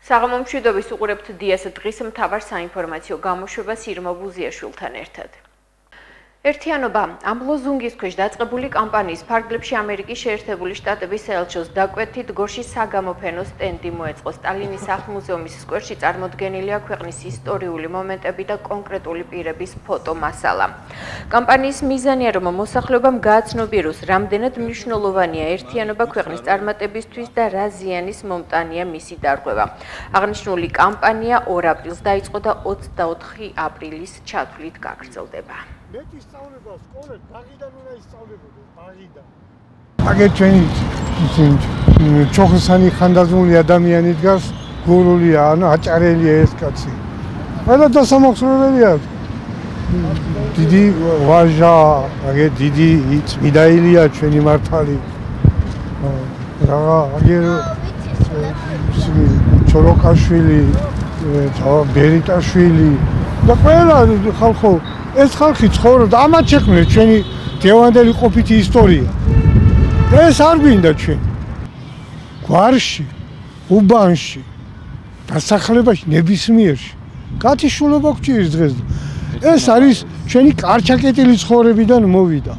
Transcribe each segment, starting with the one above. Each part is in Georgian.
საღამო მშვიდობის უყურებთ დიას დღის მთავარ საინფორმაციო გამოშვებას ირმა ბუზიაშვილთან ერთად. ერთიანობა ამ ლოზუნგის ქვეშ დაწყებული კამპანიის ფარგლებში ამერიკის შეერთებული შტატების საელჩოს დაკვეთით გორში საგამოფენო სტენდი მოეწყო. სტალინის სახლ-მუზეუმის სკვერში წარმოდგენილია ქვეყნის ისტორიული მომენტები და კონკრეტული პირების ფოტომასალა. კამპანიის მიზანია, რომ მოსახლეობამ გააცნობიეროს, რამდენად მნიშვნელოვანია ერთიანობა ქვეყნის წარმატებისთვის და რა ზიანის მომტანია მისი დარღვევა. აღნიშნული კამპანია 2 აპრილს დაიწყო და 24 აპრილის ჩათვლით გაგრძელდება. აგერ ჩვენი ჩოხსანი ხანდაზმული ადამიანი დგას გურულია, ანუ აჭარელია ეს კაცი. ყველა დასამახსოვრებელია. დიდი ვაჟა, აგერ დიდი წმინდაილია ჩვენი მართალი. აგერ ჩოროკაშვილი, ბერიტაშვილი და ყველა ხალხო ეს ხალხი ცხოვრობს, ამათ შექმნეს ჩვენი დღევანდელი ყოფითი ისტორია. ეს არ გვინდა ჩვენ. გვარში, უბანში, დასახლებაში, ნებისმიერში. გათიშულება გვჭირს დღეს. ეს არის ჩვენი კარჩაკეტილი ცხოვრებიდან მოვიდა.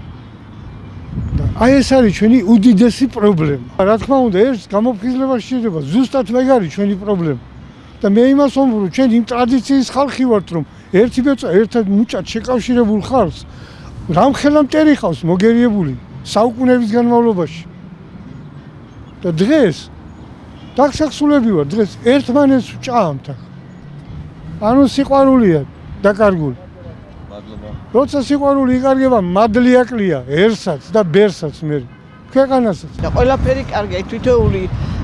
აი ეს არის ჩვენი უდიდესი პრობლემა. რა თქმა უნდა, ეს გამოფხიზლება შეიძლება, ზუსტად მეგარი ჩვენი პრობლემა. და მე იმას ვამბობ, ჩვენ იმ ტრადიციის ხალხი ვართ, რომ ერთი ბეწვა ერთად მუჭად შეკავშირებულ ხალხს რამხელა მტერი ხავს მოგერიებული საუკუნეების განმავლობაში. და დღეს დაგსახსულები ვარ, დღეს ერთმანეთს ვჭამთ. ანუ სიყვარულია დაკარგული. მადლობა. როცა სიყვარული იკარგება, მადლიაკლია ერსაც და ბერსაც მე. ქვეყანასაც. და ყველაფერი კარგია, თითოეული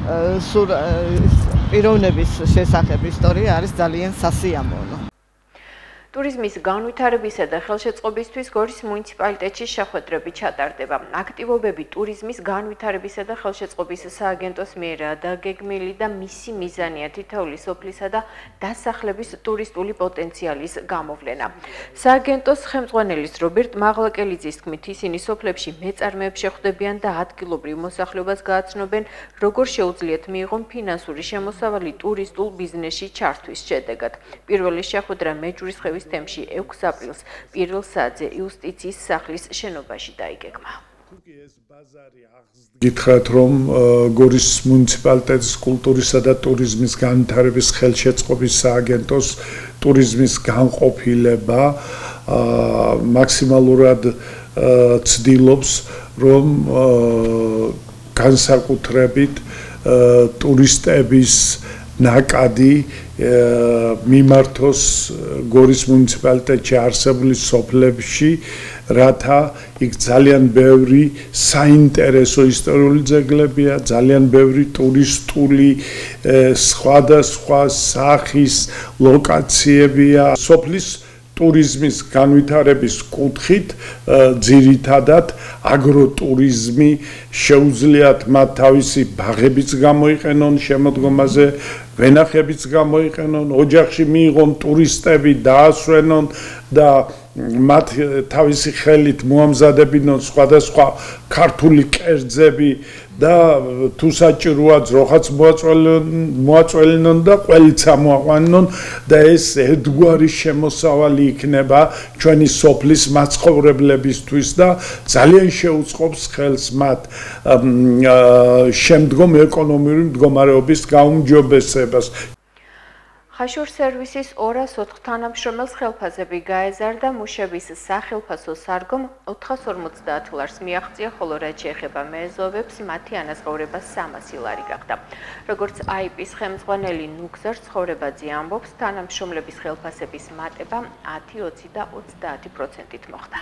პიროვნების შესახებ ისტორია არის ძალიან სასიამოვნო. ტურიზმის განვითარებისა და ხელშეწყობისთვის გორის მუნიციპალიტეტში შეხვედრები ჩატარდება. აქტივობები ტურიზმის განვითარებისა და ხელშეწყობის სააგენტოს მიერაა დაგეგმილი და მისი მიზანია თითოეული სოფლისა და დასახლების ტურისტული პოტენციალის გამოვლენა. სააგენტოს ხელმძღვანელის რობერტ მაღლაკელიძის თქმით, ისინი სოფლებში მეწარმეებს შეხვდებიან და ადგილობრივ მოსახლეობას გააცნობენ, როგორ შეუძლიათ მიიღონ ფინანსური შემოსავალი ტურისტულ ბიზნესში ჩართვის შედეგად. პირველი შეხვედრა მეჯვრისხევის თემში 6 აპრილს პირველ საათზე იუსტიციის სახლის შენობაში დაიგეგმა. გითხრათ, რომ გორის მუნიციპალიტეტის კულტურისა და ტურიზმის განვითარების ხელშეწყობის სააგენტოს ტურიზმის განყოფილება მაქსიმალურად ცდილობს, რომ განსაკუთრებით ტურისტების ნაკადი მიმართოს გორის მუნიციპალიტეტში არსებული სოფლებში, რათა იქ ძალიან ბევრი საინტერესო ისტორიული ძეგლებია, ძალიან ბევრი ტურისტული სხვადასხვა სახის ლოკაციებია. სოფლის ტურიზმის განვითარების კუთხით ძირითადად აგროტურიზმი შეუძლიათ მათ თავისი ბაღებიც გამოიყენონ შემოდგომაზე, ვენახებიც გამოიყენონ, ოჯახში მიიღონ ტურისტები, დაასვენონ და მათ თავისი ხელით მოამზადებინონ სხვადასხვა ქართული კერძები და თუ საჭიროა ძროხაც მოაწველინონ და ყველიც ამოაყვანონ და ეს ერთგვარი შემოსავალი იქნება ჩვენი სოფლის მაცხოვრებლებისთვის და ძალიან შეუწყობს ხელს მათ შემდგომ ეკონომიური მდგომარეობის გაუმჯობესებას. ხაშურ სერვისის 204 თანამშრომელს ხელფასები გაეზარდა, მუშების სახელფასო სარგომ 450 ლარს მიაღწია, ხოლო რაც შეეხება მეზობებს, მათი ანაზღაურება 300 ლარი გახდა. როგორც აიპის ხელმძღვანელი ნუგზარ ცხოვრებაძე ამბობს, თანამშრომლების ხელფასების მატება 10, 20 და 30%-ით მოხდა.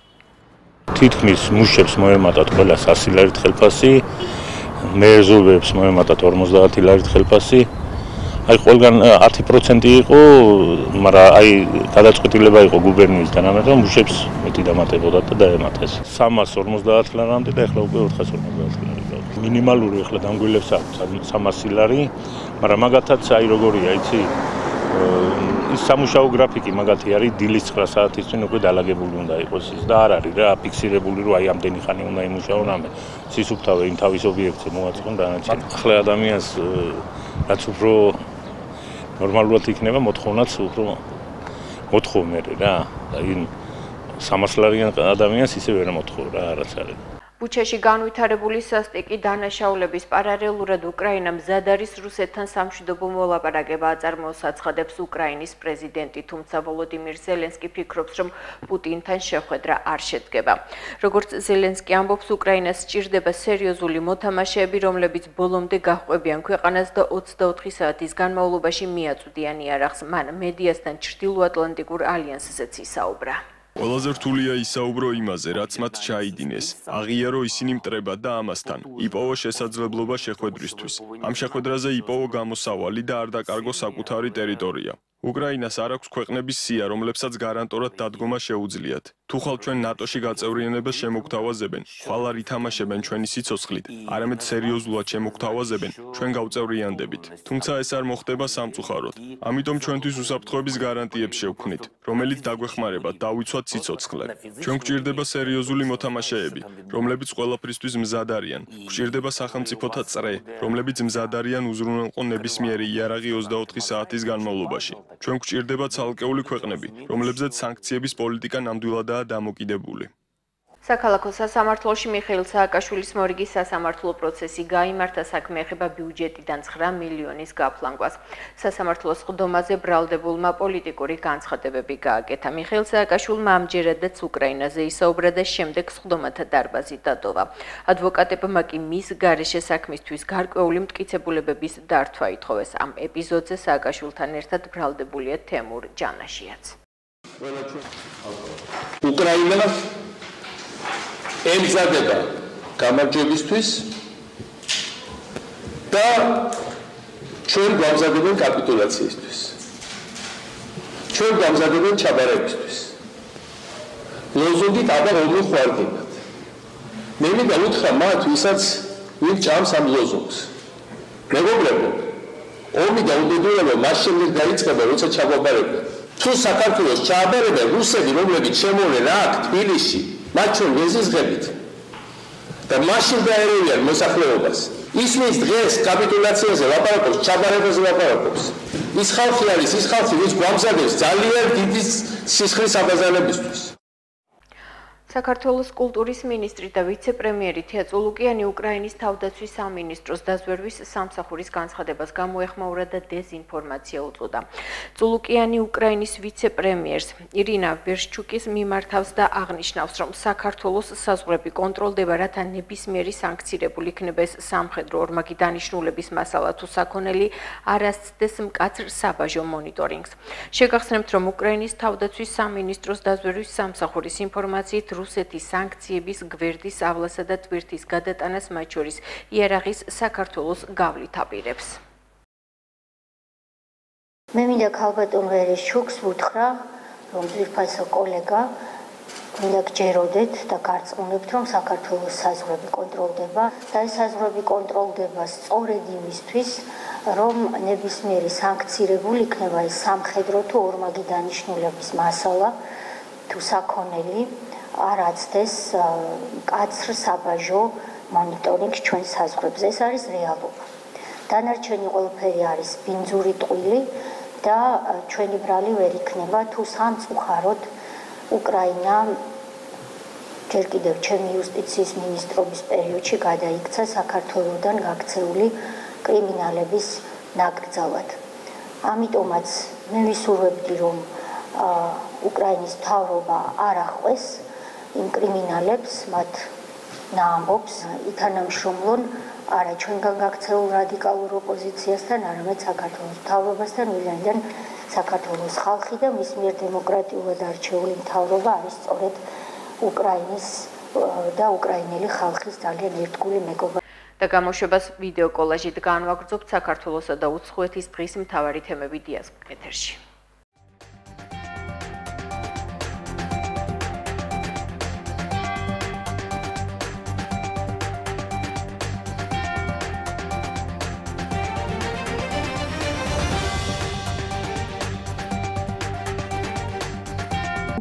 თითქმის მუშებს მოემატათ ყველა 100 ლარით ხელფასი, მეზობებს მოემატათ 50 ლარით ხელფასი. აი ყველგან 10% იყო, მაგრამ აი გადაწყვეტილება იყო გუბერნიის თანამედროვე, რომ მუშებს მეტი დამატებოდა და დაემატეს. 350 ლარამდე და ახლა უკვე 450 ლარი გაქვს. მინიმალური ახლა დამგვილებს აქვს 300 ლარი, მაგრამ მაგათაც აი როგორია, იცი? ის სამუშაო გრაფიკი მაგათი არის, დილის 9 საათის წინ უკვე დალაგებული უნდა იყოს ის და არ არის რა ფიქსირებული, რომ აი ამდენი ხანი უნდა იმუშაონ ამე. სისუფთავე იმ თავის ობიექტზე მოაწყონ დანარჩენი. ახლა ადამიანს რაც უფრო ნორმალურად იქნება, მოთხოვნაც უფრო მოთხოვნე რა. აი 300 ადამიანს ისე ვერ მოთხოვ რა, რაც არის. ბუჩაში განვითარებული სასტიკი დანაშაულების პარალელურად უკრაინა მზად არის რუსეთთან სამშვიდობო მოლაპარაკება აწარმოოს აცხადებს უკრაინის პრეზიდენტი, თუმცა ვოლოდიმირ ზელენსკი ფიქრობს, რომ პუტინთან შეხვედრა არ შედგება. როგორც ზელენსკი ამბობს, უკრაინას სჭირდება სერიოზული მოთამაშეები, რომლებიც ბოლომდე გაჰყვებიან ქვეყანას და 24 საათის განმავლობაში მიაწვდიან იარაღს. მან მედიასთან ჩრდილოატლანტიკურ ალიანსზეც ისაუბრა. ყველაზე რთულია ისაუბრო იმაზე, რაც მათ ჩაიდინეს. აღიარო ისინი მტრებად და ამასთან იპოვო შესაძლებლობა შეხვედრისთვის. ამ შეხვედრაზე იპოვო გამოსავალი და არ დაკარგო საკუთარი ტერიტორია. უკრაინას არ აქვს ქვეყნების სია, რომლებსაც გარანტორად დადგომა შეუძლიათ. თუ ხვალ ჩვენ ნატოში გაწევრიანებას შემოგთავაზებენ, ხვალ არ ითამაშებენ ჩვენი სიცოცხლით, არამედ სერიოზულად შემოგთავაზებენ, ჩვენ გავწევრიანდებით. თუმცა ეს არ მოხდება სამწუხაროდ. ამიტომ ჩვენთვის უსაფრთხოების გარანტიებს შევქმნით, რომელიც დაგვეხმარება დავიცვათ სიცოცხლე. ჩვენ გვჭირდება სერიოზული მოთამაშეები, რომლებიც ყველაფრისთვის მზად არიან. გვჭირდება სახელმწიფოთა წრე, რომლებიც მზად არიან უზრუნველყო ნებისმიერი იარაღი 24 საათის განმავლობაში. ჩვენ გვჭირდება ცალკეული ქვეყნები, რომლებზეც სანქციების პოლიტიკა ნამდვილადაა დამოკიდებული. საქალაქო სასამართლოში მიხეილ სააკაშვილის მორიგის სასამართლო პროცესი გაიმართა, საქმე ეხება ბიუჯეტიდან 9 მილიონის გაფლანგვას. სასამართლოს ხდომაზე ბრალდებულმა პოლიტიკური განცხადებები გააკეთა. მიხეილ სააკაშვილმა ამჯერადაც უკრაინაზე ისაუბრა და შემდეგ ხდომათა დარბაზი დატოვა. ადვოკატებმა კი მის გარეშე საქმისთვის გარკვეული მტკიცებულებების დართვა ითხოვეს. ამ ეპიზოდზე სააკაშვილთან ერთად ბრალდებულია თემურ ჯანაშიაც. უკრაინა ემზადება გამარჯვებისთვის და ჩვენ გვამზადებენ კაპიტულაციისთვის. ჩვენ გვამზადებენ ჩაბარებისთვის. ლოზუნგით აბა რომელი ხوارდებათ. მე მინდა უთხრა მათ, ვისაც ვინ ჭამს ამ ლოზუნგს. მეგობრებო, ომი და უდიდრობა მას შემდეგ დაიწყება, როცა ჩაგვაბარებენ. თუ საქართველოს ჩააბარებენ რუსები, რომლებიც შემოვლენ აქ თბილისში, მათ ჩვენ ვეზიზღებით და მაშინ დაერევიან მოსახლეობას. ისმის დღეს კაპიტულაციაზე ლაპარაკობს, ჩაბარებაზე ლაპარაკობს. ის ხალხი არის, ის ხალხი, ვის გვამზადებს ძალიან დიდი სისხლის აბაზანებისთვის. საქართველოს კულტურის მინისტრი და ვიცე-პრემიერი თია წულუკიანი უკრაინის თავდაცვის სამინისტროს დაზვერვის სამსახურის განცხადებას გამოეხმაურა და დეზინფორმაცია უწოდა. წულუკიანი უკრაინის ვიცე-პრემიერს ირინა ვერშჩუკის მიმართავს და აღნიშნავს, რომ საქართველოს საზღვრები კონტროლდება, რათა ნებისმიერი სანქცირებული იქნება ეს სამხედრო ორმაგი დანიშნულების მასალა თუ საქონელი არ ასცდეს მკაცრ საბაჟო მონიტორინგს. შეგახსენებთ, რომ უკრაინის თავდაცვის სამინისტროს დაზვერვის სამსახურის ინფორმაციით რუსეთის სანქციების გვერდის ავლასა და ტვირთის გადატანას, მათ შორის იარაღის საქართველოს გავლით აპირებს. მე მინდა ქალბატონ ვერეშჩუკს ვუთხრა, რომ ძვირფასო კოლეგა, მინდა გჯეროდეთ და გარწმუნებთ, რომ საქართველოს საზღვრები კონტროლდება და ეს საზღვრები კონტროლდება სწორედ იმისთვის, რომ ნებისმიერი სანქცირებული იქნება ეს სამხედრო თუ ორმაგი დანიშნულების მასალა თუ საქონელი არ აცდეს მკაცრ საბაჟო მონიტორინგს ჩვენ საზღვრებზე. ეს არის რეალობა. დანარჩენი ყველაფერი არის ბინძური ტყვილი და ჩვენი ბრალი ვერ იქნება თუ სამწუხაროდ უკრაინა ჯერ კიდევ ჩემი იუსტიციის მინისტრობის პერიოდში გადაიქცა საქართველოსთან გაქცეული კრიმინალების ნაკრძალად. ამიტომაც მე ვისურვებდი, რომ უკრაინის მთავრობა არ ახვეს იმ კრიმინალებს, მათ ნაამბობს, ითანამშრომლონ არა ჩვენგან გაქცეულ რადიკალურ ოპოზიციასთან, არამედ საქართველოს მთავრობასთან, ვინაიდან საქართველოს ხალხი და მის მიერ დემოკრატიულად არჩეული მთავრობა არის სწორედ უკრაინის და უკრაინელი ხალხის ძალიან ერთგული მეგობარი. და გამოშვებას ვიდეო კოლაჟით განვაგრძობთ საქართველოსა და უცხოეთის დღის მთავარი თემები დიას ეთერში.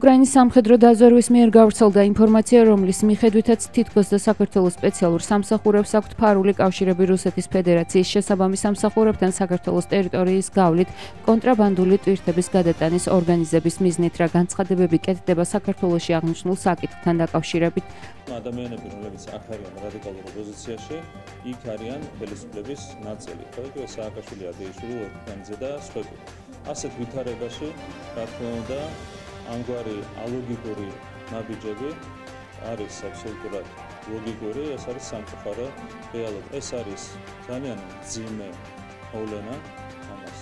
უკრაინის სამხედრო დაზვერვის მიერ გავრცელდა ინფორმაცია, რომლის მიხედვითაც თითქოს და საქართველოს სპეციალურ სამსახურებს აქვთ ფარული კავშირები რუსეთის ფედერაციის შესაბამის სამსახურებთან საქართველოს ტერიტორიის გავლით კონტრაბანდული ტვირთების გადატანის ორგანიზების მიზნით, რა განცხადებები კეთდება საქართველოში აღნიშნულ საკითხთან დაკავშირებით. ადამიანები, რომლებიც აქ არიან რადიკალურ პოზიციაში, იქ არიან ხელისუფლების ნაწილი. ხო, სააკაშვილი, ადეიშვილი, ორგანიზა და სხვები. ასეთ ვითარებაში, რა თქმა უნდა, ამგვარი ალოგიკური ნაბიჯები არის აბსოლუტურად ლოგიკური, ეს არის სამწუხარო რეალობა. ეს არის ძალიან მძიმე მოვლენა, ამას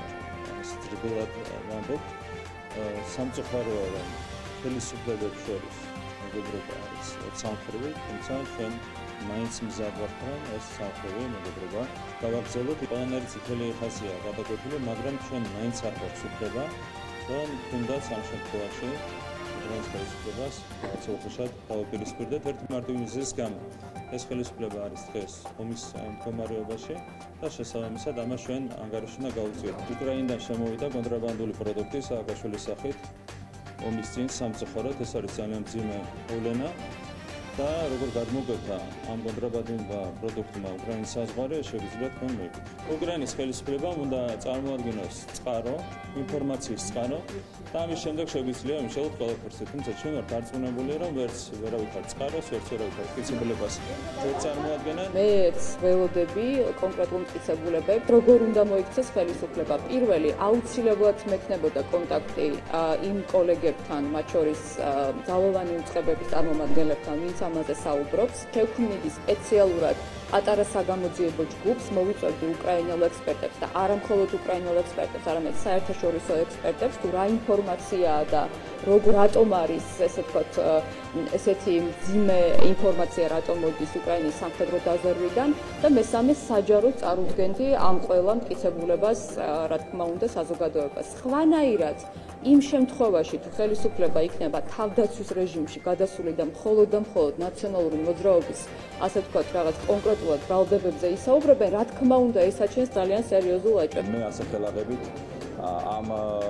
ძირითადად ვამბობ. სამწუხაროა, რომ ხელისუფლებებს შორის მეგობრობა არის სამხრივი, თუმცა ჩვენ მაინც მზად ვართ, რომ ეს სამხრივი მეგობრობა გავაგრძელოთ. ყველანაირი წითელი ხაზია გადაკვეთილი, მაგრამ ჩვენ მაინც არ გვაქვს უფლება, რომ თუნდაც ამ შემთხვევაში ukrainis ხელისუფლებას ცალკეულად დავაპირისპირდეთ ერთ მარტივ მიზეზის გამო. ეს ხელისუფლება არის დღეს ომის მდგომარეობაში და შესაბამისად ამას ჩვენ ანგარიში უნდა გავუწიოთ. უკრაინიდან შემოვიდა კონტრაბანდული პროდუქტი სააკაშვილის სახით ომის წინ სამწუხაროდ, ეს არის ძალიან მძიმე მოვლენა და როგორ გადმოგვეთა ამ კონტრაბანდულმა პროდუქტმა უკრაინის საზღვარი, შეგვიძლია თქვენ მოიგოთ. უკრაინის ხელისუფლებამ უნდა წარმოადგინოს წყარო, ინფორმაციის წყარო და ამის შემდეგ შეგვიძლია იმუშაოთ ყველაფერს. თუმცა ჩვენ ვართ დარწმუნებული, რომ ვერავით არ წყაროს, ვერავით არ მტკიცებულებას ვერ წარმოადგენენ. მეც ველოდები კონკრეტულ მტკიცებულებებს, როგორ უნდა მოიქცეს ხელისუფლება. პირველი აუცილებლად მექნებოდა კონტაქტი იმ კოლეგებთან, მათ შორის ძალოვანი უწყებების წარმომადგენლებთან, ვინც ამაზე საუბრობს. შევქმნიდი სპეციალურად პატარა საგამოძიებო ჯგუფს, მოვიწვევდი უკრაინელ ექსპერტებს და არა მხოლოდ უკრაინელ ექსპერტებს, არამედ საერთაშორისო ექსპერტებს, თუ რა ინფორმაციაა და რატომ არის, ესე ვთქვათ, ესეთი მძიმე ინფორმაცია რატომ მოდის უკრაინის სამხედრო დაზვერვიდან და მესამე საჯაროდ წარუდგენდი ამ ყველა მტკიცებულებას, რა თქმა უნდა, საზოგადოებას. ხვანაირად იმ შემთხვევაში, თუ ხელისუფლება იქნება თავდაცვის რეჟიმში გადასული და მხოლოდ ნაციონალური მოძრაობის, ასე ვთქვათ, რაღაც კონკრეტულად ბრალდებებზე ისაუბრებენ, რა თქმა უნდა, ეს აჩენს ძალიან სერიოზულ აჭრას. მე ასე ხელაღებით ამ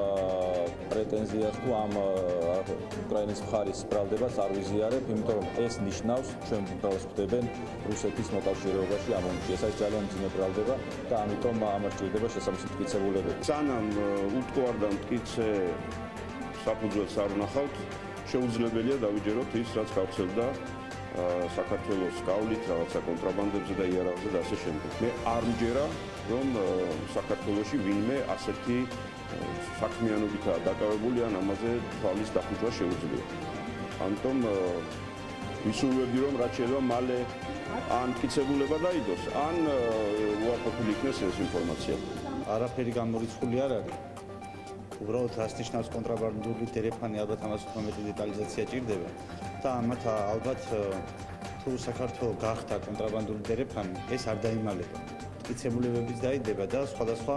პრეტენზიას თუ ამ უკრაინის მხარის ბრალდებას არ ვიზიარებ, იმიტომ რომ ეს ნიშნავს ჩვენ ბრალს ხდებენ რუსეთის მოკავშირეობაში ამ ომში. ეს არის ძალიან მძიმე ბრალდება და ამიტომ ამას ჭირდება შესაბამისი მტკიცებულებები. სანამ უთქوار და მტკიცე საფუძველს არ ვნახავთ, შეუძლებელია დავიჯეროთ ის, რაც გავრცელდა საქართველოს გავლით რაღაცა კონტრაბანდებზე და იარაღზე და ასე შემდეგ. მე არ მჯერა, რომ საქართველოში ვინმე ასეთი საქმიანობითაა დაკავებული ან ამაზე თვალის დახუჭვა შეუძლია. ამიტომ ვისურვებდი, რომ რაც შეიძლება მალე ან მტკიცებულება დაიდოს, ან უარყოფილი იქნეს ეს ინფორმაცია. არაფერი გამორიცხული არ არის. უბრალოდ რას ნიშნავს კონტრაბანდული ტელეფონი, ალბათ ამას უფრო მეტი დეტალიზაცია ჭირდება და ამათ ალბათ თუ საქართველოს გახდა კონტრაბანდული ტელეფონი, ეს არ დაიმალება. მტკიცებულებებიც დაიდება და სხვადასხვა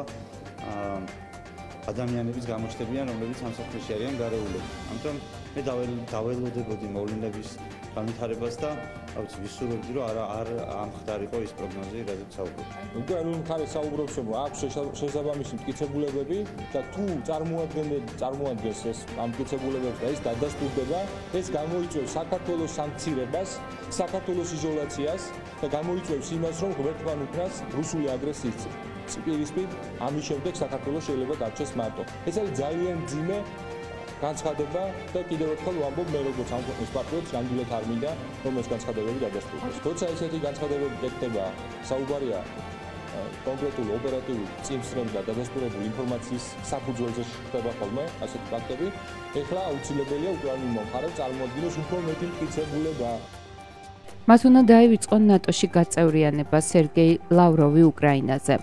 ადამიანების გამოჩნდებიან, რომლებიც ამ საქმეში არიან გარეულები. ამიტომ მე დაველოდებოდი მოვლენების განვითარებას და ვისურვებდი, რომ არ ამხდარიყო ის პროგნოზი, რადგან საუბრობ. უკრაინულ მხარეს საუბრობს, რომ აქვს შესაბამისი მტკიცებულებები და თუ წარმოადგენს ეს ამ მტკიცებულებებს და ის დადასტურდება, ეს გამოიწვევს საქართველოს სანქცირებას, საქართველოს იზოლაციას და გამოიწვევს იმას, რომ გვერდთან უკრას რუსული აგრესიის პირისპირ ამის შემდეგ საქართველოს შეიძლება დარჩეს მარტო. ეს არის ძალიან მძიმე განცხადება და კიდევ ერთხელ ვამბობ, მე როგორც ამ ქვეყნის პატრიოტს ნამდვილად არ მინდა, რომ ეს განცხადებები დადასტურდეს. როცა ესეთი განცხადებები გეკეთება, საუბარია კონკრეტულ ოპერატიულ წინსწრემ და დადასტურებული ინფორმაციის საფუძველზე ხდება ხოლმე ასეთი ფაქტები. ეხლა აუცილებელია უკრაინულმა მხარემ წარმოადგინოს უფრო მეტი მტკიცებულება. მას უნდა დაივიწყონ ნატოში გაწევრიანება. სერგეი ლავროვი უკრაინაზე.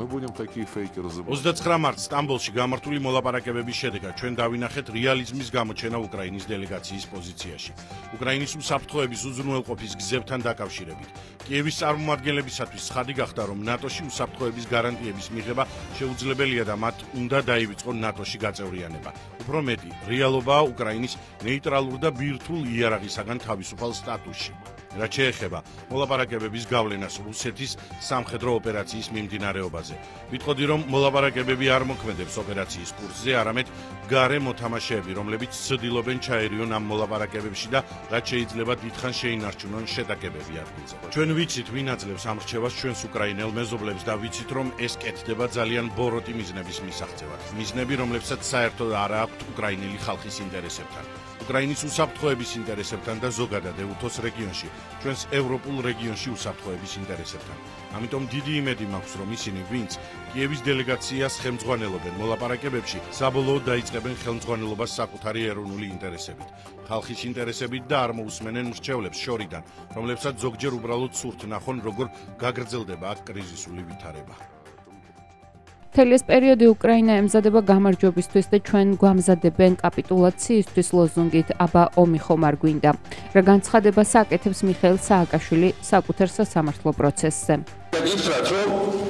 29 მარტს სტამბოლში გამართული მოლაპარაკებების შედეგად ჩვენ დავინახეთ რეალიზმის გამოჩენა უკრაინის დელეგაციის პოზიციაში. უკრაინის უსაფრთხოების უზრუნველყოფის გზებთან დაკავშირებით. კიევის წარმომადგენლებისათვის ცხადი გახდა, რომ ნატოში უსაფრთხოების გარანტიების მიღება შეუძლებელია და მათ უნდა დაივიწყონ ნატოში გაწევრიანება. უფრო მეტი, რეალობაა უკრაინის ნეიტრალურ და ბირთვულ იარაღისაგან თავისუფალ სტატუსში. რაც შეეხება მოლაპარაკებების გავლენას რუსეთის სამხედრო ოპერაციის მიმდინარეობაზე. ვიტყოდი, რომ მოლაპარაკებები არ მოქმედებს ოპერაციის კურსზე, არამედ გარე მოთამაშეები, რომლებიც ცდილობენ ჩაერიონ ამ მოლაპარაკებებში და რაც შეიძლება დიდხან შეინარჩუნონ შეტაკებები ადგილზე. ჩვენ ვიცით, ვინ აძლევს ამ რჩევას ჩვენს უკრაინელ მეზობლებს და ვიცით, რომ ეს კეთდება ძალიან ბოროტი მიზნების მისაღწევად. მიზნები, რომლებსაც საერთოდ არ აქვთ უკრაინელი ხალხის ინტერესებთან. უკრაინის უსაფრთხოების ინტერესებთან და ზოგადად ეუთოს რეგიონში, ჩვენს ევროპულ რეგიონში უსაფრთხოების ინტერესებთან. ამიტომ დიდი იმედი მაქვს, რომ ისინი, ვინც კიევის დელეგაციას ხელმძღვანელობენ მოლაპარაკებებში, საბოლოოდ დაიწყებენ ხელმძღვანელობას საკუთარი ეროვნული ინტერესებით, ხალხის ინტერესებით და არ მოусმენენ მრჩევლებს შორიდან, რომლებსაც ზოგჯერ უბრალოდ სურთ ნახონ, როგორ გაგრძელდება აქ კრიზისული ვითარება. მთელი ეს პერიოდი უკრაინა ემზადება გამარჯვებისთვის და ჩვენ გვამზადებენ კაპიტულაციისთვის ლოზუნგით აბა ომი ხომ არ გვინდა. რა განცხადებას აკეთებს მიხეილ სააკაშვილი საკუთარ სასამართლო პროცესზე. გითხრათ, რომ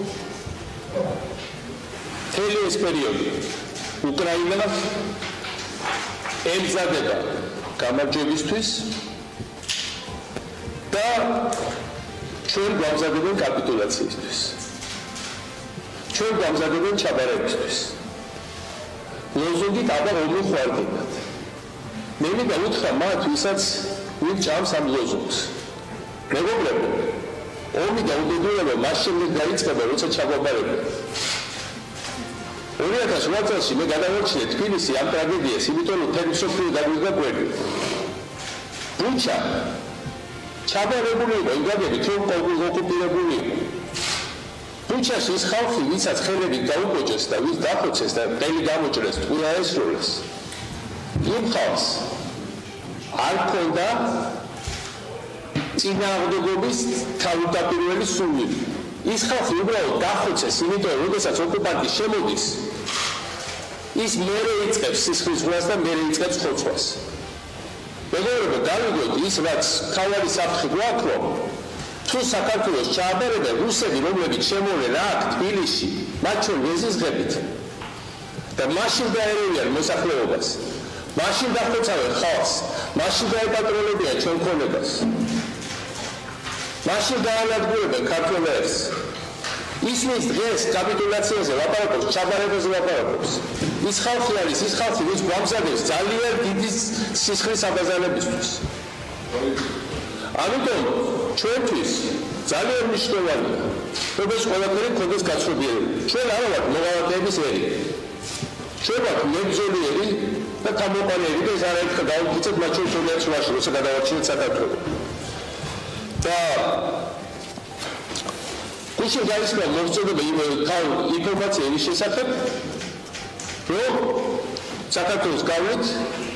მთელი ეს პერიოდი უკრაინა ემზადება გამარჯვებისთვის და ჩვენ გვამზადებენ კაპიტულაციისთვის. ჩვენ გამზადებენ ჩაბარებისთვის. ლოზუნგით აბა ომი ხო არ გინდათ. მე მინდა უთხრა მათ, ვისაც ვინ ჭამს ამ ლოზუნგს. მეგობრებო, ომი და უდიდრობა მას შემდეგ დაიწყება, როცა ჩაგვაბარებენ. 2008 წელს მე გადავარჩინე თბილისი ამ ტრაგედიას, იმიტომ რომ თემი სოფლიო დაგვიგდა გვერდი. ბუჩა ჩაბარებული იყო, იგავებით რომ ოკუპირებული იყო. ბუჩაში ის ხალხი, ვისაც ხელები გაუგოჭეს და ვის დახოცეს და ყელი გამოჭრეს, თურა ესროლეს. იმ ხალხს არ ქონდა წინააღმდეგობის თავდაპირველი სურვილი. ის ხალხი უბრალოდ დახოცეს, იმიტომ რომ როდესაც ოკუპანტი შემოდის, ის მერე იწყებს სისხლისღვრას და მერე იწყებს ხოცვას. მეგობრებო, გავიგოთ ის, რაც თავარი საფრთხე გვაქვს, რომ თუ საქართველოს ჩააბარებენ რუსები, რომლებიც შემოვლენ აქ თბილისში, მათ ჩვენ ვეზიზღებით და მაშინ დაერევიან მოსახლეობას, მაშინ დახოცავენ ხალხს, მაშინ დაეპატრონებიან ჩვენ ქონებას, მაშინ დაანადგურებენ ქართველ ერს. ისმის დღეს კაპიტულაციაზე ლაპარაკობს, ჩაბარებაზე ლაპარაკობს. ის ხალხი არის, ის ხალხი, ვინც გვამზადებს ძალიან დიდი სისხლის აბაზანებისთვის. ამიტომ ჩვენთვის ძალიან მნიშვნელოვანია, რომ ეს ყველაფერი გქონდეს გაცნობიერებული. ჩვენ არ ვართ მოღალატეების ერი. ჩვენ ვართ მებრძოლიერი და გამოყენებელი და ეს არაერთხელ გავუკეთეთ მათ შორის 2008-ში, როცა გადავარჩინეთ საქართველო. და გუშინ გაისმა მოგწოდება ინფორმაცია იმის შესახებ, რომ საქართველოს გავლით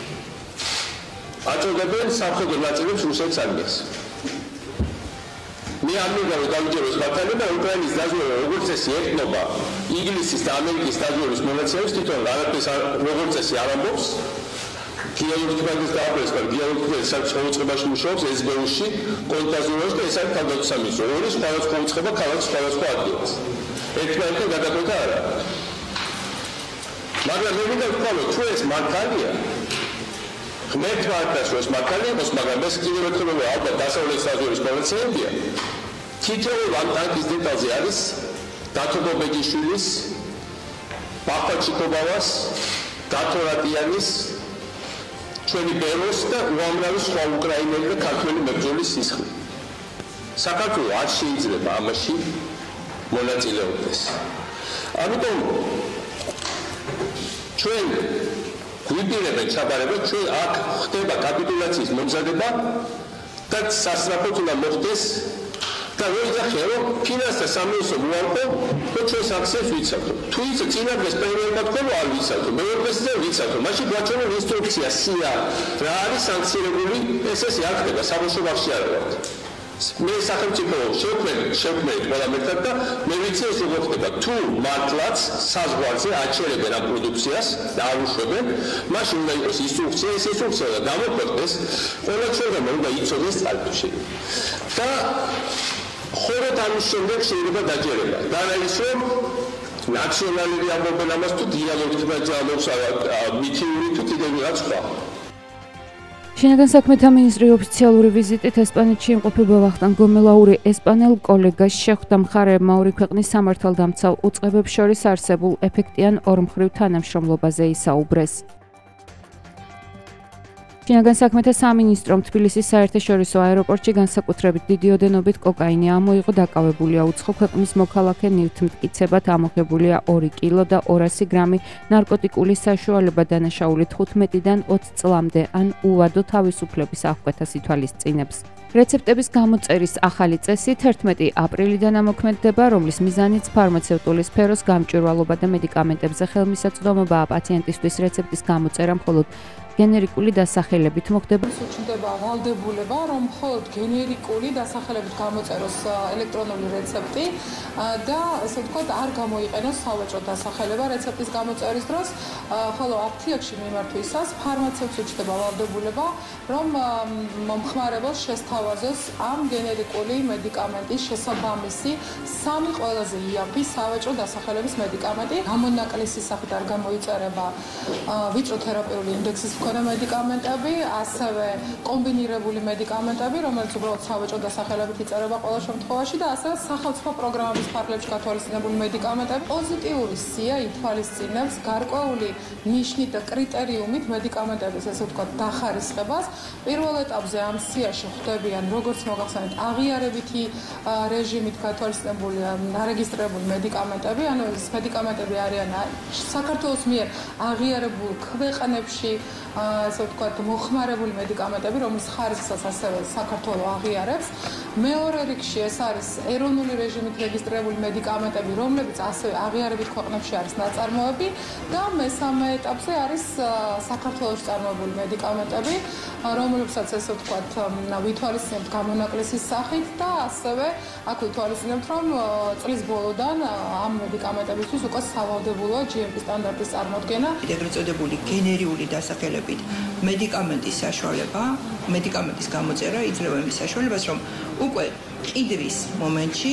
აწოდებენ სამხედრო ნაწილებს რუსეთის არმიას. მე არ მინდა რომ დავიჯეროს მართალია, უკრაინის დაზვერვა როგორც წესი ეკნობა ინგლისის და ამერიკის დაზვერვის მონაცემებს, თვითონ არაფერს როგორც წესი არ ამბობს. გეოლოგიის დააპრესკა, გეოლოგიის საწყობაში მუშაობს SBU-ში, კონტაზურაში და ეს არის თავდაცვის სამინისტრო. ორი სხვადასხვა უწყება ქალაქის სხვადასხვა ადგილას. ერთმანეთთან გადაკვეთა არ არის. მაგრამ მე მინდა ვთქვა, რომ თუ ეს მართალია, ღმერთმა აკეთეს, რომ ეს მართალია იყოს, მაგრამ ეს კიდევ ერთხელ ალბათ დასავლეთის საზღვრის კონვენციებია. თითოეულ ამ ტანკის დეტალზე არის დათო ბეგიშვილის, ბახა ჩიკობავას, დათო რატიანის, ჩვენი ბეროს და უამრავი სხვა უკრაინელი და ქართველი მებრძოლის სისხლი. საქართველო არ შეიძლება ამაში მონაწილეობდეს. ამიტომ ჩვენ გვიპირებენ ჩაბარებას, ჩვენ აქ ხდება კაპიტულაციის მომზადება და სასწრაფოდ უნდა მოხდეს და რო იძახია, რომ ფინანსთა სამინისტრო მოალყო, რომ ჩვენს აქციებს ვიცავთ. თუ ის წინადღეს პერიოდად თქვენ არ ვიცავთ, მეორედზე ვიცავთ, მაშინ გვაჩვენონ ინსტრუქცია, სია, რა არის სანქცირებული, ეს არ ხდება, საბავშვო ბაღში არ ვართ. მე სახელმწიფო შევქმნით ყველა მეთად და მე ვიცი ეს როგორ ხდება. თუ მართლაც საზღვარზე აჩერებენ ამ პროდუქციას და არ უშვებენ, მაშინ უნდა იყოს ინსტრუქცია, ეს ინსტრუქცია და გამოქვეყნდეს ყველა ჩვენგან უნდა იცოდეს წყალში. და ხოლმე ამის შემდეგ შეიძლება დაჯერება. და ის რომ ნაციონალები ამბობენ ამას თუ დიალოგით და ჯამოს მითიური თუ კიდევ რაღაც სხვა. შინაგან საქმეთა მინისტრის ოფიციალური ვიზიტით ესპანეთში იმყოფება ვახტანგ გომელაური ესპანელ კოლეგას შეხვდა მხარეებმა ორი ქვეყნის სამართალდამცავ უწყებებს შორის არსებულ ეფექტიან ორმხრივ თანამშრომლობაზე ისაუბრეს. შინაგან საქმეთა სამინისტრომ თბილისის საერთაშორისო აეროპორტში განსაკუთრებით დიდი ოდენობით კოკაინი ამოიღო, დაკავებულია უცხო ქვეყნის მოქალაქე ნივთმტკიცებად ამოღებულია 2 კილო და 200 გრამი ნარკოტიკული საშუალება დანაშაული 15-დან 20 წლამდე ან უვადო თავისუფლების აღკვეთას ითვალისწინებს. რეცეპტების გამოწერის ახალი წესი 11 აპრილიდან ამოქმედდება, რომლის მიზანიც ფარმაცევტული სფეროს გამჭვირვალობა და მედიკამენტებზე ხელმისაწვდომობაა. პაციენტისთვის რეცეპტის გამოწერა მხოლოდ გენერიკული დასახელებით მოხდება. უჩნდება ვალდებულება, რომ მხოლოდ გენერიკული დასახელებით გამოწეროს ელექტრონული რეცეპტი და ასე ვთქვათ, არ გამოიყენოს სავაჭრო დასახელება რეცეპტის გამოწერის დროს, ხოლო აფთიაქში მიმართვისას ფარმაცევტს უჩნდება ვალდებულება, რომ მომხმარებელს შესთავაზოს ამ გენერიკული მედიკამენტის შესაბამისი 3 ყველაზე იაფი სავაჭრო დასახელების მედიკამენტი. გამონაკლისის სახით არ გამოიწერება ვიწრო თერაპიული ინდექსის მედიკამენტები, ასევე კომბინირებული მედიკამენტები, რომელიც უბრალოდ სავაჭრო დასახელებით იწერება ყველა შემთხვევაში და ასევე სახელმწიფო პროგრამების ფარგლებში გათვალისწინებული მედიკამენტები. პოზიტიური სია ითვალისწინებს გარკვეული ნიშნით და კრიტერიუმით მედიკამენტების, ესე ვთქვათ, დახარისხებას. პირველ ეტაპზე ამ სიაში ხვდებიან, როგორც მოგახსენეთ, აღიარებითი რეჟიმით გათვალისწინებული დარეგისტრირებული მედიკამენტები, ანუ ეს მედიკამენტები არიან საქართველოს მიერ აღიარებულ ქვეყნებში ასე ვთქვათ, მოხმარებული მედიკამენტები, რომლის ხარისხსაც ასევე საქართველო აღიარებს. მეორე რიგში ეს არის ეროვნული რეჟიმით რეგისტრირებული მედიკამენტები, რომლებიც ასევე აღიარებით ქვეყნებში არის ნაწარმოები და მესამე ეტაპზე არის საქართველოში წარმოებული მედიკამენტები, რომლებსაც ესე ვთქვათ, ვითვალისწინებთ გამონაკლისის სახით და ასევე აქ ვითვალისწინებთ, რომ წლის ბოლოდან ამ მედიკამენტებისთვის უკვე სავალდებულოა GMP სტანდარტის წარმოდგენა. ეგრეთ წოდებული გენერიული დასახელებით მედიკამენტის საშუალება, მედიკამენტის გამოწერა იძლევა იმის საშუალებას, რომ უკვე ყიდვის მომენტში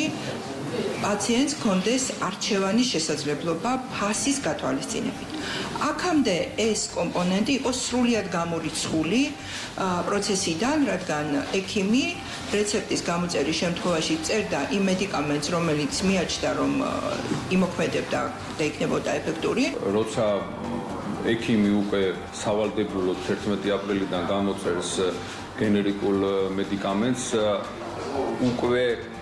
პაციენტს ჰქონდეს არჩევანის შესაძლებლობა ფასის გათვალისწინებით. აქამდე ეს კომპონენტი იყო სრულიად გამორიცხული პროცესიდან, რადგან ექიმი რეცეპტის გამოწერის შემთხვევაში წერდა იმ მედიკამენტს, რომელიც მიაჩნდა, რომ იმოქმედებდა და იქნებოდა ეფექტური. როცა ექიმი უკვე სავალდებულოდ 11 აპრილიდან გამოწერს გენერიკულ მედიკამენტს, უკვე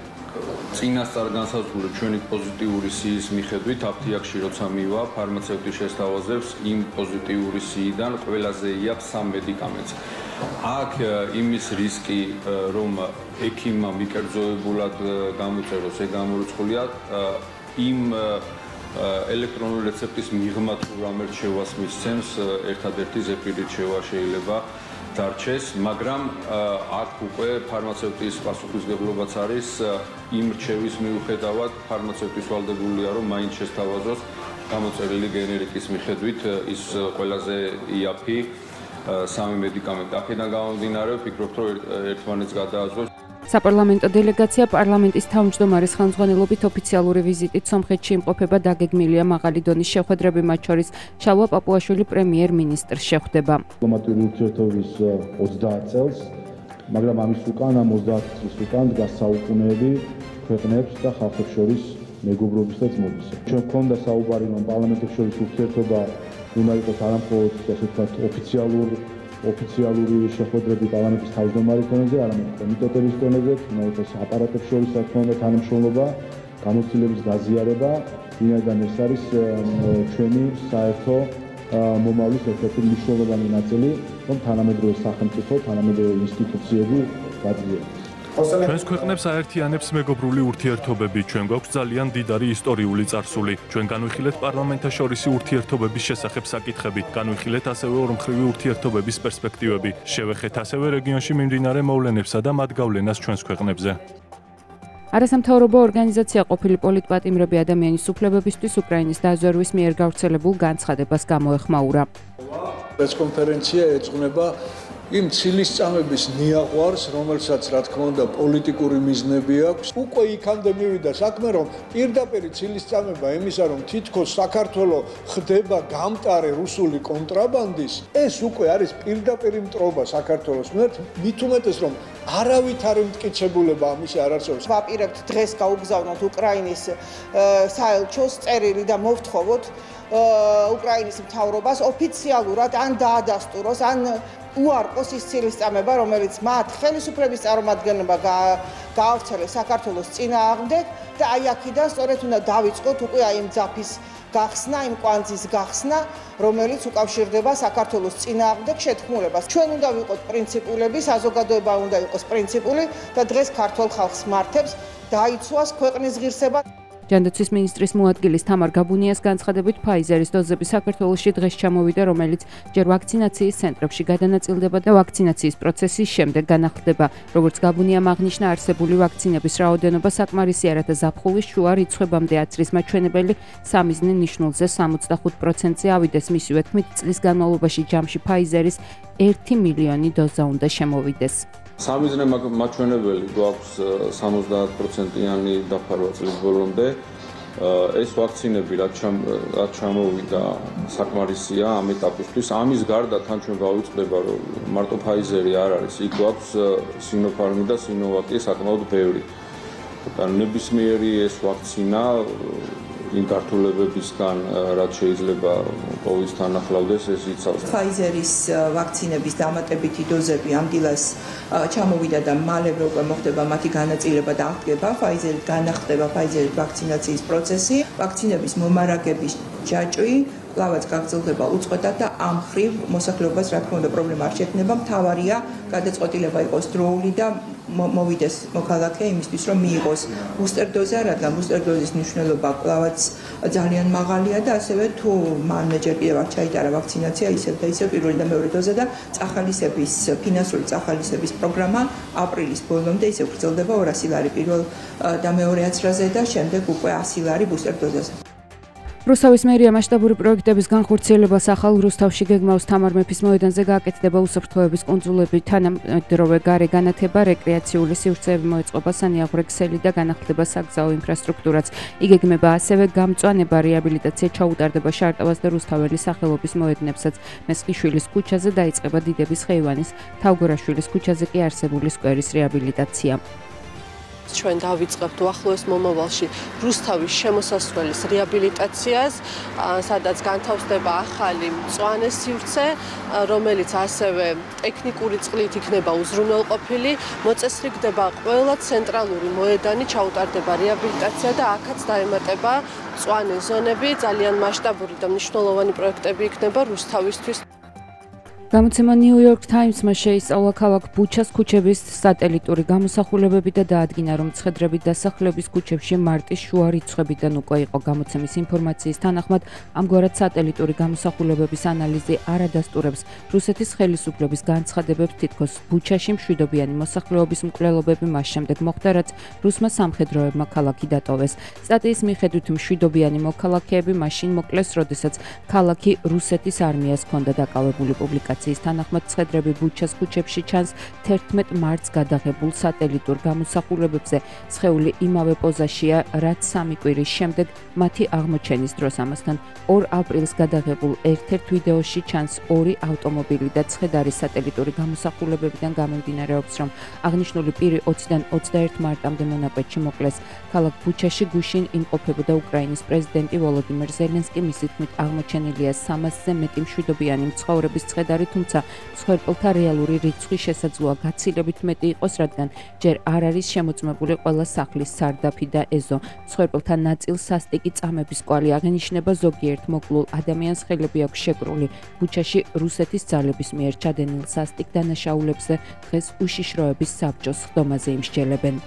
წინასწარ განსაზღვრული ჩვენი პოზიტიური სიის მიხედვით აფთიაქში როცა მივა, ფარმაცევტი შესთავაზებს იმ პოზიტიური სიიდან ყველაზე იაფ 3 მედიკამენტს. აქ იმის რისკი, რომ ექიმმა მიკერძოებულად გამოწეროს, ეგ გამორიცხულია იმ ელექტრონული რეცეპტის მიღმა თუ რამე რჩევას მისცემს, ერთადერთი ზეპირი რჩევა შეიძლება დარჩეს, მაგრამ აქ უკვე ფარმაცევტის პასუხისმგებლობაც არის იმ რჩევის მიუხედავად ფარმაცევტის ვალდებულია, რომ მაინც შესთავაზოს გამოწერილი გენერიკის მიხედვით ის ყველაზე იაფი 3 მედიკამენტი. აქედან გამომდინარე, ვფიქრობთ, რომ ერთმანეთს გადააზღვის. საპარლამენტო დელეგაცია პარლამენტის თავმჯდომარის ხელმძღვანელობით ოფიციალური ვიზიტით სომხეთში იმყოფება, დაგეგმილია მაღალი დონის შეხვედრები, მათ შორის შალვა პაპუაშვილი პრემიერ-მინისტრს შეხვდება. დიპლომატიური ურთიერთობის 30 წელს, მაგრამ ამის უკან, ამ 30 წლის უკან დგას საუკუნეები ქვეყნებს და ხალხებს შორის მეგობრობის და ძმობისა. ჩვენ გვქონდა საუბარი, რომ პარლამენტებს შორის ურთიერთობა უნდა იყოს არა მხოლოდ, ასე ვთქვათ, ოფიციალური შეხვედრები პარლამენტის თავმჯდომარის დონეზე, არამედ კომიტეტების დონეზე, უნდა იყოს აპარატებს შორის რა თქმა უნდა თანამშრომლობა, გამოცდილების გაზიარება, ვინაიდან ეს არის ჩვენი საერთო მომავლის ერთ-ერთი მნიშვნელოვანი ნაწილი, რომ თანამედროვე სახელმწიფო, თანამედროვე ინსტიტუციები გაძლიერდეს. ჩვენს ქვეყნებს აერთიანებს მეგობრული ურთიერთობები, ჩვენ გვაქვს ძალიან დიდარი ისტორიული წარსული. ჩვენ განვიხილეთ პარლამენტაშორისი ურთიერთობების შესახებ საკითხები, განვიხილეთ ასევე ორმხრივი ურთიერთობების პერსპექტივები, შევეხეთ ასევე რეგიონში მიმდინარე მოვლენებსა და მათ გავლენას ჩვენს ქვეყნებზე. არასამთავრობო ორგანიზაცია ყოფილი პოლიტპატიმრები ადამიანის უფლებებისთვის უკრაინის დაზვერვის მიერ გავრცელებულ განცხადებას გამოეხმაურა. პრესკონფერენცია ეძღვნება იმ ცილისწამების ნიაყვარს, რომელსაც რა თქმა უნდა პოლიტიკური მიზნები აქვს. უკვე იქამდე მივიდა საქმე, რომ პირდაპირ ცილისწამება იმისა, რომ თითქოს საქართველოს ხდება გამტარე რუსული კონტრაბანდის, ეს უკვე არის პირდაპირ მტრობა საქართველოს მიმართ, მით უმეტეს რომ არავითარი მტკიცებულება ამისი არ არსებობს. ვაპირებთ დღეს გაუგზავნოთ უკრაინის საელჩოს წერილი და მოვთხოვოთ უკრაინის მთავრობას ოფიციალურად ან დაადასტუროს, ან უარყოს ის ცილისწამება, რომელიც მათ ხელისუფლების წარმომადგენლობა გაავრცელეს საქართველოს წინააღმდეგ და აი აქედან სწორედ უნდა დავიწყოთ უკვე აი იმ ძაფის გახსნა, იმ კვანძის გახსნა, რომელიც უკავშირდება საქართველოს წინააღმდეგ შეთქმულებას. ჩვენ უნდა ვიყოთ პრინციპულები, საზოგადოება უნდა იყოს პრინციპული და დღეს ქართულ ხალხს მართებს დაიცვას ქვეყნის ღირსება. ჯანდაცვის მინისტრის მოადგილის თამარ გაბუნიას განცხადებით ფაიზერის დოზები საქართველოში დღეს ჩამოვიდა, რომელიც ჯერ ვაქცინაციის ცენტრებში გადანაწილდება და ვაქცინაციის პროცესის შემდეგ განახლდება. როგორც გაბუნიამ აღნიშნა, არსებული ვაქცინების რაოდენობა საკმარისია, რათა ზაფხულის შუა რიცხვებამდე აცრის მაჩვენებელი სამიზნე ნიშნულზე 65%-ზე ავიდეს. მისივე თქმით, წლის განმავლობაში ჯამში ფაიზერის 1 მილიონი დოზა უნდა შემოვიდეს. სამიზნე მაჩვენებელი გვაქვს 70%-იანი დაფარვა წლის ბოლომდე. ეს ვაქცინები რაც ჩამოვიდა საკმარისია ამ ეტაპისთვის. ამის გარდა თან ჩვენ გავიწყდება, რომ მარტო ფაიზერი არ არის, იქ გვაქვს სინოფარმი და სინოვაკი საკმაოდ ბევრი. და ნებისმიერი ეს ვაქცინა იმ გართულებებისგან, რაც შეიძლება კოვიდთან ახლავდეს, ეს იცავს. ფაიზერის ვაქცინების დამატებითი დოზები ამ დილას ჩამოვიდა და მალევე უკვე მოხდება მათი განაწილება და აღდგება. ფაიზერით განახლდება ფაიზერის ვაქცინაციის პროცესი, ვაქცინების მომარაგების ჯაჭვი ლავაც გაგრძელდება უწყვეტად და ამ ხრივ მოსახლეობას რა თქმა უნდა პრობლემა არ შექმნება. მთავარია გადაწყვეტილება იყოს დროული და მოვიდეს მოქალაქე იმისთვის რომ მიიღოს ბუსტერ დოზა, რადგან ბუსტერ დოზის მნიშვნელობა ლავაც ძალიან მაღალია და ასევე თუ მანვე ჯერ კიდევ არ ჩაიტარა ვაქცინაცია, ისევ და ისევ პირველი და მეორე დოზა და წახალისების ფინანსური წახალისების პროგრამა აპრილის ბოლომდე ისევ გრძელდება 200 ლარი პირველ და მეორე აცრაზე და შემდეგ უკვე 100 ლარი ბუსტერ დოზაზე. რუსთავის მერია მასშტაბური პროექტების განხორციელებას ახალ რუსთავში გეგმავს. თამარ მეფის მოედანზე გააკეთდება უსაფრთხოების კუნძულები, თანამედროვე გარე განათება, რეკრეაციული სივრცეები მოეწყობა, სანიაღვრე ქსელი და განახლდება საგზაო ინფრასტრუქტურაც. იგეგმება ასევე გამწვანება, რეაბილიტაცია ჩაუტარდება შარტავას და რუსთაველის სახელობის მოედნებსაც. მესხიშვილის ქუჩაზე დაიწყება დიდების ხეივანის, თავგორაშვილის ქუჩაზე კი არსებული სკვერის რეაბილიტაცია. ჩვენ დავიწყებთ უახლოეს მომავალში რუსთავის შემოსასვლელის რეაბილიტაციას, სადაც განთავსდება ახალი მწვანე სივრცე, რომელიც ასევე ტექნიკური წყლით იქნება უზრუნველყოფილი, მოწესრიგდება ყველა ცენტრალური მოედანი, ჩაუტარდება რეაბილიტაცია და აქაც დაემატება მწვანე ზონები, ძალიან მასშტაბური და მნიშვნელოვანი პროექტები იქნება რუსთავისთვის. გამოცემა New York Times-მა შეისწავლა ქალაქ ბუჩას ქუჩების სატელიტური გამოსახულებები და დაადგინა, რომ მცხედრებით დასახლების ქუჩებში მარტის შუა რიცხვებიდან უკვე იყო. გამოცემის ინფორმაციის თანახმად, ამგვარად სატელიტური გამოსახულებების ანალიზი არ ადასტურებს რუსეთის ხელისუფლების განცხადებებს, თითქოს ბუჩაში მშვიდობიანი მოსახლეობის მკვლელობები მას შემდეგ მოხდა, რაც რუსმა სამხედროებმა ქალაქი დატოვეს. სტატიის მიხედვით, მშვიდობიანი მოქალაქეები მაშინ მოკლეს, როდესაც ქალაქი რუსეთის არმიას ჰქონდა დაკავებული. პუბლიკაციის თანახმად, მცხედრები ბუჩას ქუჩებში ჩანს 11 მარტს გადაღებულ სატელიტურ გამოსახულებებზე. სხეული იმავე პოზაშია, რაც 3 კვირის შემდეგ მათი აღმოჩენის დროს. ამასთან 2 აპრილს გადაღებულ ერთ-ერთ ვიდეოში ჩანს 2 ავტომობილი და ცხედარი. სატელიტური გამოსახულებებიდან გამომდინარეობს, რომ აღნიშნული პირი 20-დან 21 მარტამდე მონაკვეთში მოკლეს. ქალაქ ბუჩაში გუშინ იმყოფებოდა უკრაინის პრეზიდენტი ვოლოდიმირ ზელენსკი. მისი თქმით, აღმოჩენილია 300-ზე მეტი მშვიდობიანი მცხოვრების ცხედარი, თუმცა მსხვერპელთა რეალური რიცხვი შესაძლოა გაცილებით მეტი იყოს, რადგან ჯერ არ არის შემოწმებული ყველა სახლის სარდაფი და ეზო. მსხვერპელთა ნაწილს სასტიკი წამების კვალი აღენიშნება, ზოგიერთ მოკლულ ადამიანს ხელები აქვს შეკრული. ბუჩაში რუსეთის ძალების მიერ ჩადენილ სასტიკ დანაშაულებზე დღეს უშიშროების საბჭოს ხდომაზე იმსჯელებენ.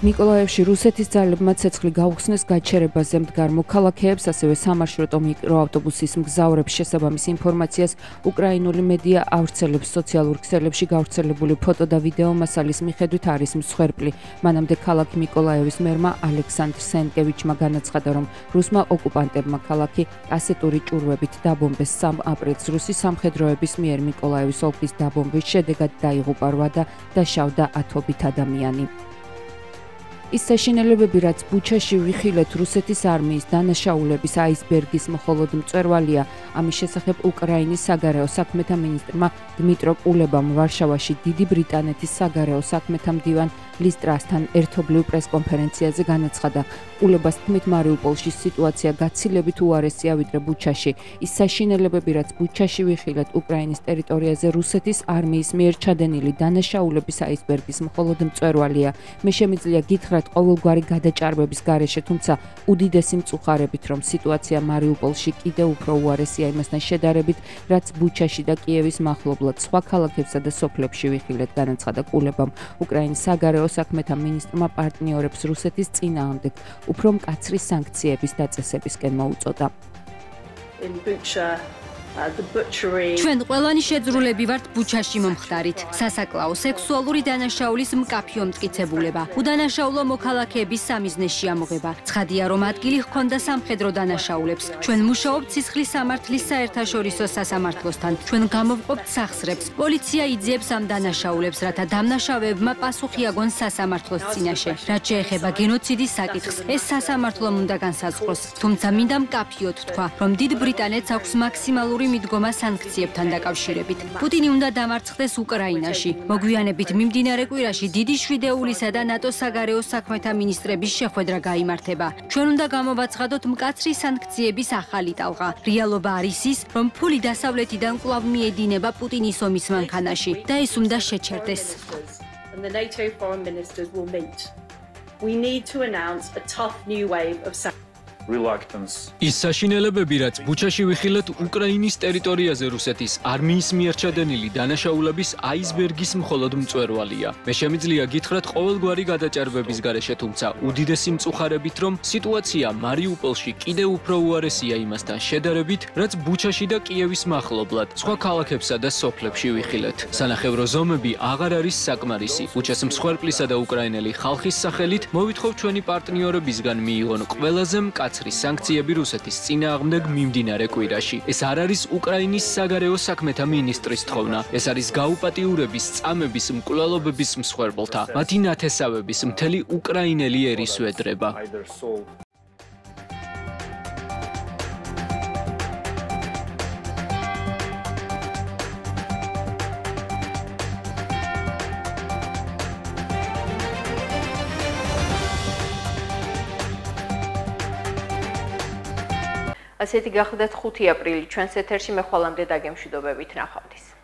მიკოლაევში რუსეთის ძალებმა ცეცხლი გაუხსნეს გაჩერებაზე მდგარ მოქალაქეებს, ასევე სამარშრუტო მიკროავტობუსის მგზავრებს. შესაბამის ინფორმაციას უკრაინული მედია ავრცელებს სოციალურ ქსელებში გავრცელებული ფოტო და ვიდეო მასალის მიხედვით არის მსხვერპლი. მანამდე ქალაქი მიკოლაევის მერმა ალექსანდრ სენკევიჩმა განაცხადა, რომ რუსმა ოკუპანტებმა ქალაქი კასეტური ჭურვებით დაბომბეს 3 აპრილს რუსი სამხედროების მიერ მიკოლაევის ოლქის დაბომბვის შედეგად დაიღუპა 8 და დაშავდა 10-ობით ადამიანი. ის საშინელებები, რაც ბუჩაში ვიხილეთ რუსეთის არმიის დანაშაულების აისბერგის მხოლოდ მწვერვალია, ამის შესახებ უკრაინის საგარეო საქმეთა მინისტრმა დმიტრო კულებამ ვარშავაში დიდი ბრიტანეთის საგარეო საქმეთა მდივან ლის ტრასთან ერთობლივ პრესკონფერენციაზე განაცხადა. კულებას თქმით, მარიუპოლში სიტუაცია გაცილებით უარესია ვიდრე ბუჩაში. ის საშინელებები, რაც ბუჩაში ვიხილეთ უკრაინის ტერიტორიაზე რუსეთის არმიის მიერ ჩადენილი დანაშაულების აისბერგის მხოლოდ მწვერვალია. მე შემიძლია გითხრათ ყოველგვარი გადაჭარბების გარეშე, თუმცა უდიდესი მწუხარებით, რომ სიტუაცია მარიუპოლში კიდევ უფრო უარესია იმასთან შედარებით, რაც ბუჩაში და კიევის მახლობლად სხვა ქალაქებსა და სოფლებში ვიხილეთ, განაცხადა კულებამ. უკრაინის საგარეო საქმეთა მინისტრმა პარტნიორებს რუსეთის წინააღმდეგ უფრო მკაცრი სანქციების დაწესებისკენ მოუწოდა. ჩვენ ყველანი შეძრულები ვართ ბუჩაში მომხდარით. სასაკლაო სექსუალური დანაშაულის მკაფიო მტკიცებულება, უდანაშაულო მოქალაქეების სამიზნეში ამოღება. ცხადია, რომ ადგილი ჰქონდა სამხედრო დანაშაულებს. ჩვენ მუშაობთ სისხლის სამართლის საერთაშორისო სასამართლოსთან. ჩვენ გამოვყოფთ სახსრებს. პოლიცია იძიებს ამ დანაშაულებს, რათა დამნაშავეებმა პასუხი აგონ სასამართლოს წინაშე. რაც შეეხება გენოციდის საკითხს, ეს სასამართლომ უნდა განსაზღვროს. თუმცა მინდა მკაფიოდ თქვა, რომ დიდ ბრიტანეთს აქვს მაქსიმალური მიდგომა სანქციებთან დაკავშირებით. პუტინი უნდა დამარცხდეს უკრაინაში. მოგვიანებით მიმდინარე კვირაში დიდი შვიდეულისა და ნატოს საგარეო საქმეთა მინისტრების შეხვედრა გაიმართება. ჩვენ უნდა გამოვაცხადოთ მკაცრი სანქციების ახალი ტალღა. რეალობა არის ის, რომ ფული დასავლეთიდან კვლავ მიედინება პუტინის ომის მანქანაში და ეს უნდა შეჩერდეს. We need to announce a tough new wave of sanctions. ის საშინელებები, რაც ბუჩაში ვიხილეთ უკრაინის ტერიტორიაზე რუსეთის არმიის მიერ ჩადენილი დანაშაულების აისბერგის მხოლოდ მწვერვალია. მე შემიძლია გითხრათ ყოველგვარი გადაჭარბების გარეშე, თუმცა უდიდესი მწუხარებით, რომ სიტუაცია მარიუპოლში კიდევ უფრო უარესია იმასთან შედარებით, რაც ბუჩაში და კიევის მახლობლად სხვა ქალაქებსა და სოფლებში ვიხილეთ. სანახევრო ზომები აღარ არის საკმარისი. ბუჩას მსხვერპლისა და უკრაინელი ხალხის სახელით მოვითხოვ ჩვენი პარტნიორებისგან მიიღონ ყველაზე მკაცრი სანქციები რუსეთის წინააღმდეგ მიმდინარე კვირაში. ეს არ არის უკრაინის საგარეო საქმეთა მინისტრის თხოვნა. ეს არის გაუპატიურების, წამების, მკვლელობების მსხვერპლთა, მათი ნათესავების, მთელი უკრაინელი ერის ვედრება. ასეთი გახლდათ 5 აპრილი ჩვენს ეთერში მე ხვალამდე დაგემშვიდობებით ნახვამდის.